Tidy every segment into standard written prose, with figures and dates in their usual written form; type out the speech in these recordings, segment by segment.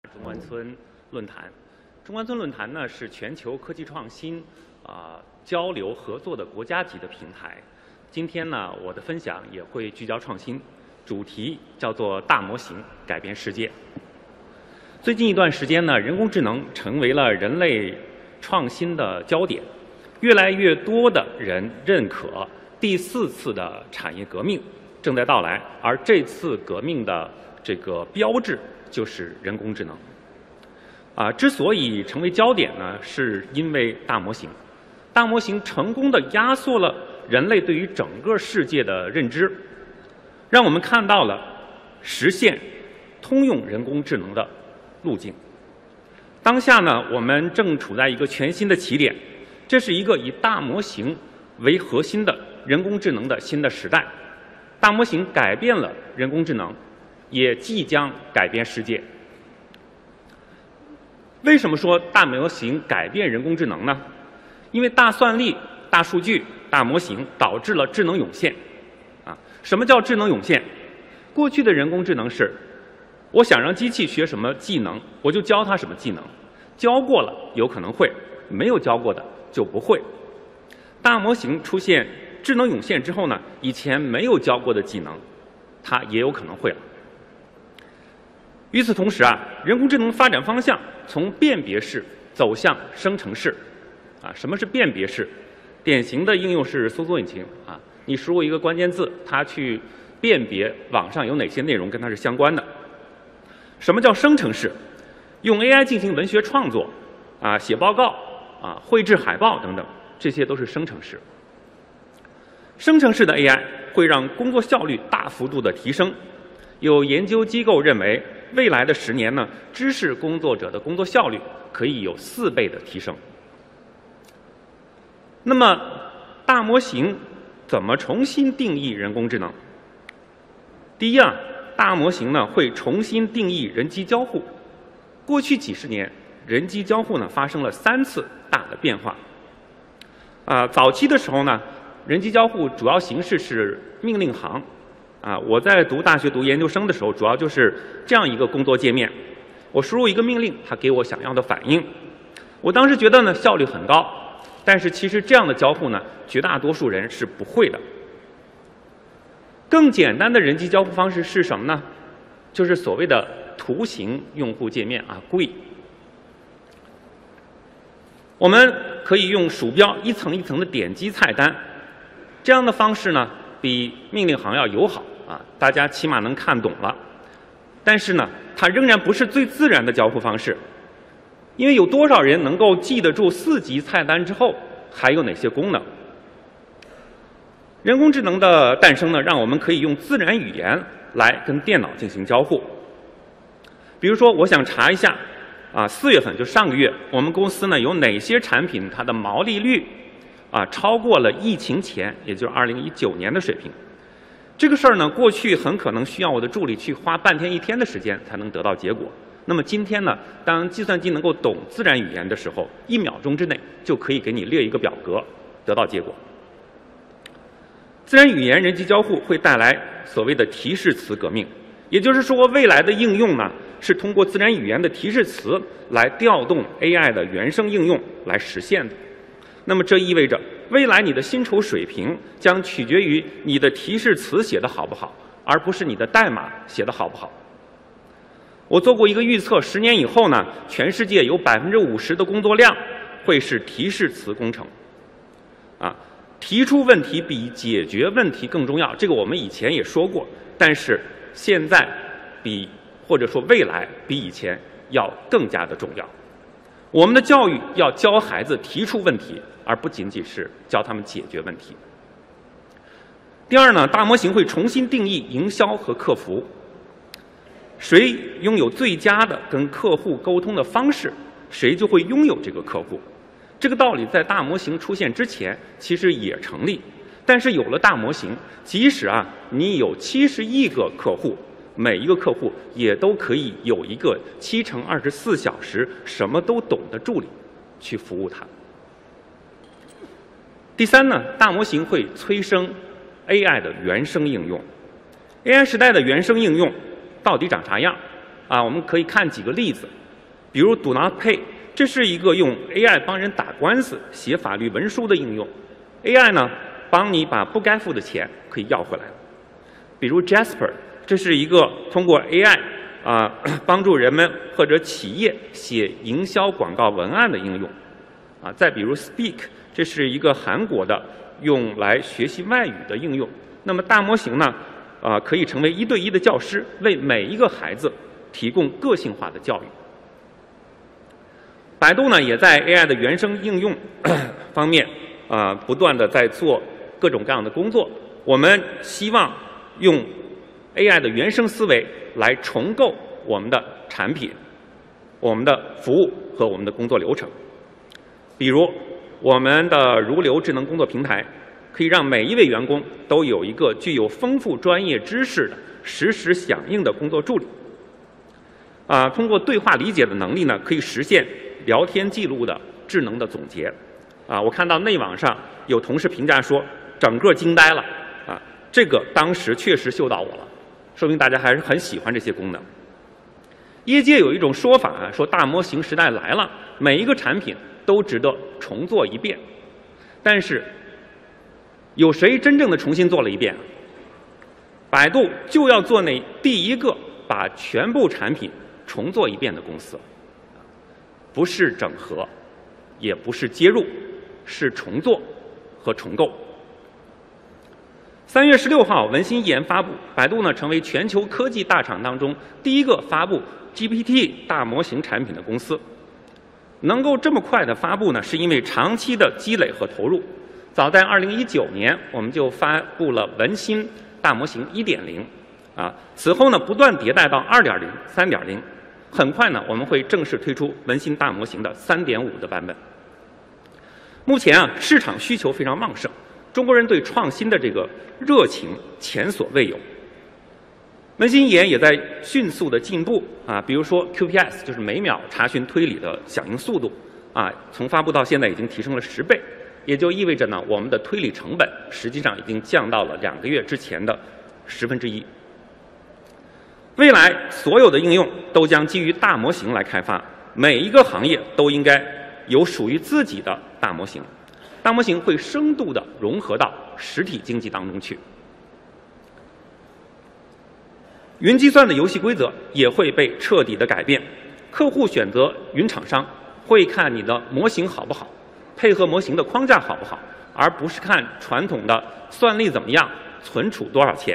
中关村论坛。中关村论坛呢是全球科技创新交流合作的国家级的平台。今天呢，我的分享也会聚焦创新，主题叫做大模型改变世界。最近一段时间呢，人工智能成为了人类创新的焦点，越来越多的人认可第4次的产业革命正在到来，而这次革命的这个标志就是人工智能。之所以成为焦点呢，是因为大模型。大模型成功地压缩了人类对于整个世界的认知，让我们看到了实现通用人工智能的路径。当下呢，我们正处在一个全新的起点，这是一个以大模型为核心的人工智能的新的时代。大模型改变了人工智能，也即将改变世界。为什么说大模型改变人工智能呢？因为大算力、大数据、大模型导致了智能涌现。什么叫智能涌现？过去的人工智能是，我想让机器学什么技能，我就教它什么技能，教过了有可能会，没有教过的就不会。大模型出现智能涌现之后呢，以前没有教过的技能，它也有可能会了。与此同时人工智能发展方向从辨别式走向生成式。什么是辨别式？典型的应用是搜索引擎你输入一个关键字，它去辨别网上有哪些内容跟它是相关的。什么叫生成式？用 AI 进行文学创作写报告绘制海报等等，这些都是生成式。生成式的 AI 会让工作效率大幅度的提升。有研究机构认为，未来的10年呢，知识工作者的工作效率可以有4倍的提升。那么，大模型怎么重新定义人工智能？第一大模型呢会重新定义人机交互。过去几十年，人机交互呢发生了3次大的变化。早期的时候呢，人机交互主要形式是命令行。我在读大学、读研究生的时候，主要就是这样一个工作界面。我输入一个命令，它给我想要的反应。我当时觉得呢效率很高，但是其实这样的交互呢，绝大多数人是不会的。更简单的人机交互方式是什么呢？就是所谓的图形用户界面GUI。我们可以用鼠标一层一层的点击菜单，这样的方式呢，比命令行要友好大家起码能看懂了。但是呢，它仍然不是最自然的交互方式，因为有多少人能够记得住4级菜单之后还有哪些功能？人工智能的诞生呢，让我们可以用自然语言来跟电脑进行交互。比如说，我想查一下4月份就上个月，我们公司呢有哪些产品它的毛利率超过了疫情前，也就是2019年的水平。这个事儿呢，过去很可能需要我的助理去花半天1天的时间才能得到结果。那么今天呢，当计算机能够懂自然语言的时候，1秒钟之内就可以给你列一个表格，得到结果。自然语言人机交互会带来所谓的提示词革命，也就是说，未来的应用呢，是通过自然语言的提示词来调动 AI 的原生应用来实现的。那么这意味着，未来你的薪酬水平将取决于你的提示词写得好不好，而不是你的代码写得好不好。我做过一个预测，10年以后呢，全世界有50%的工作量会是提示词工程。提出问题比解决问题更重要，这个我们以前也说过，但是现在或者说未来比以前要更加的重要。我们的教育要教孩子提出问题，而不仅仅是教他们解决问题。第二呢，大模型会重新定义营销和客服。谁拥有最佳的跟客户沟通的方式，谁就会拥有这个客户。这个道理在大模型出现之前其实也成立，但是有了大模型，即使你有70亿个客户，每一个客户也都可以有一个7×24小时什么都懂的助理去服务他。第三呢，大模型会催生 AI 的原生应用。AI 时代的原生应用到底长啥样？ 我们可以看几个例子，比如 Do Not Pay， 这是一个用 AI 帮人打官司、写法律文书的应用。AI 呢，帮你把不该付的钱可以要回来。比如 Jasper， 这是一个通过 AI 帮助人们或者企业写营销广告文案的应用。再比如 Speak， 这是一个韩国的用来学习外语的应用。那么大模型呢，可以成为1对1的教师，为每一个孩子提供个性化的教育。百度呢，也在 AI 的原生应用方面不断的在做各种各样的工作。我们希望用 AI 的原生思维来重构我们的产品、我们的服务和我们的工作流程。比如，我们的如流智能工作平台可以让每一位员工都有一个具有丰富专业知识的实时响应的工作助理。通过对话理解的能力呢，可以实现聊天记录的智能的总结。我看到内网上有同事评价说，整个惊呆了。这个当时确实秀到我了，说明大家还是很喜欢这些功能。业界有一种说法说大模型时代来了，每一个产品都值得重做一遍。但是，有谁真正的重新做了一遍？百度就要做那第一个把全部产品重做一遍的公司，不是整合，也不是接入，是重做和重构。3月16号，文心一言发布，百度呢成为全球科技大厂当中第一个发布 GPT 大模型产品的公司。能够这么快的发布呢，是因为长期的积累和投入。早在2019年，我们就发布了文心大模型 1.0， 此后呢不断迭代到 2.0、3.0， 很快呢我们会正式推出文心大模型的 3.5 的版本。目前市场需求非常旺盛，中国人对创新的这个热情前所未有。文心一言也在迅速的进步比如说 QPS 就是每秒查询推理的响应速度从发布到现在已经提升了10倍，也就意味着呢，我们的推理成本实际上已经降到了2个月之前的1/10。未来所有的应用都将基于大模型来开发，每一个行业都应该有属于自己的大模型。大模型会深度的融合到实体经济当中去。云计算的游戏规则也会被彻底的改变，客户选择云厂商会看你的模型好不好，配合模型的框架好不好，而不是看传统的算力怎么样，存储多少钱。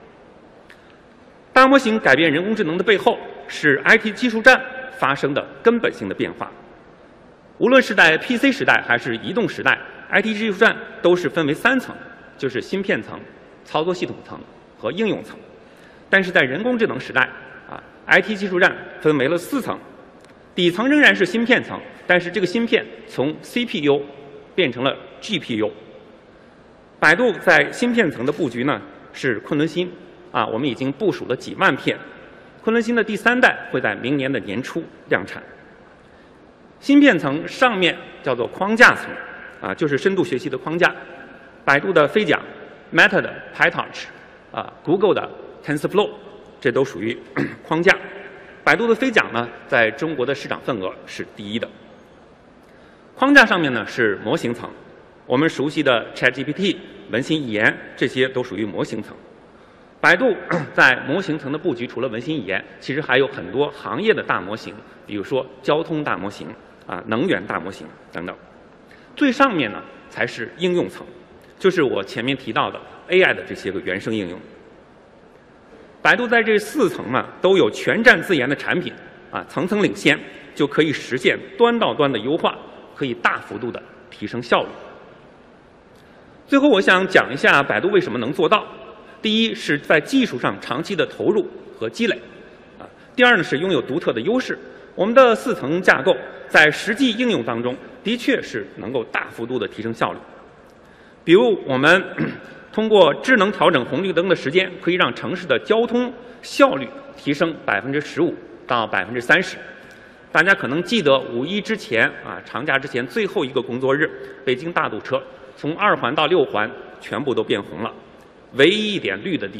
大模型改变人工智能的背后，是 IT 技术栈发生的根本性的变化。无论是在 PC 时代还是移动时代， IT 技术栈都是分为3层，就是芯片层、操作系统层和应用层。但是在人工智能时代IT 技术栈分为了4层，底层仍然是芯片层，但是这个芯片从 CPU 变成了 GPU。百度在芯片层的布局呢是昆仑芯我们已经部署了几万片，昆仑芯的第3代会在明年的年初量产。芯片层上面叫做框架层就是深度学习的框架，百度的飞桨、Meta 的 PyTorch Google 的 TensorFlow， 这都属于框架。百度的飞桨呢，在中国的市场份额是第1的。框架上面呢是模型层，我们熟悉的 ChatGPT、文心一言，这些都属于模型层。百度在模型层的布局，除了文心一言，其实还有很多行业的大模型，比如说交通大模型能源大模型等等。最上面呢才是应用层，就是我前面提到的 AI 的这些个原生应用。百度在这4层都有全站自研的产品层层领先，就可以实现端到端的优化，可以大幅度的提升效率。最后我想讲一下百度为什么能做到。第一是在技术上长期的投入和积累第二呢是拥有独特的优势。我们的4层架构在实际应用当中的确是能够大幅度的提升效率。比如我们通过智能调整红绿灯的时间，可以让城市的交通效率提升15%到30%。大家可能记得5·1之前长假之前最后一个工作日，北京大堵车，从2环到6环全部都变红了，唯一一点绿的地方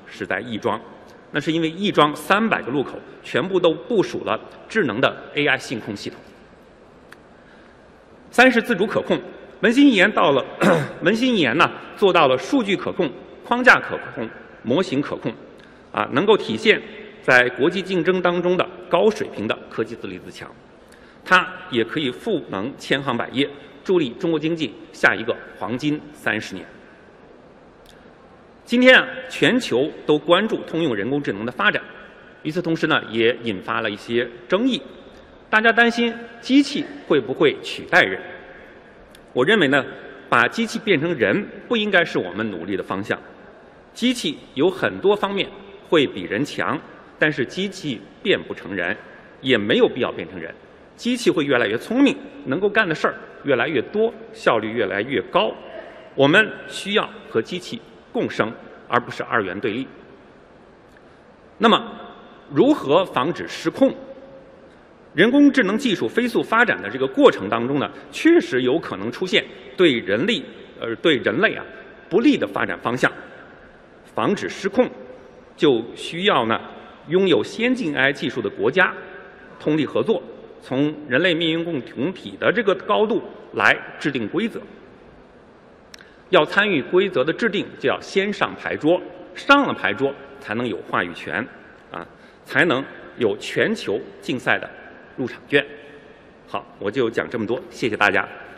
是在亦庄，那是因为亦庄300个路口全部都部署了智能的 AI 信控系统。3是自主可控，文心一言呢做到了数据可控、框架可控、模型可控，能够体现在国际竞争当中的高水平的科技自立自强。它也可以赋能千行百业，助力中国经济下一个黄金30年。今天全球都关注通用人工智能的发展，与此同时呢，也引发了一些争议。大家担心机器会不会取代人？我认为呢，把机器变成人不应该是我们努力的方向。机器有很多方面会比人强，但是机器变不成人，也没有必要变成人。机器会越来越聪明，能够干的事儿越来越多，效率越来越高。我们需要和机器共生，而不是二元对立。那么，如何防止失控？人工智能技术飞速发展的这个过程当中呢，确实有可能出现对人类不利的发展方向。防止失控，就需要呢拥有先进 AI 技术的国家通力合作，从人类命运共同体的这个高度来制定规则。要参与规则的制定，就要先上牌桌，上了牌桌才能有话语权，才能有全球竞赛的入场券。好，我就讲这么多，谢谢大家。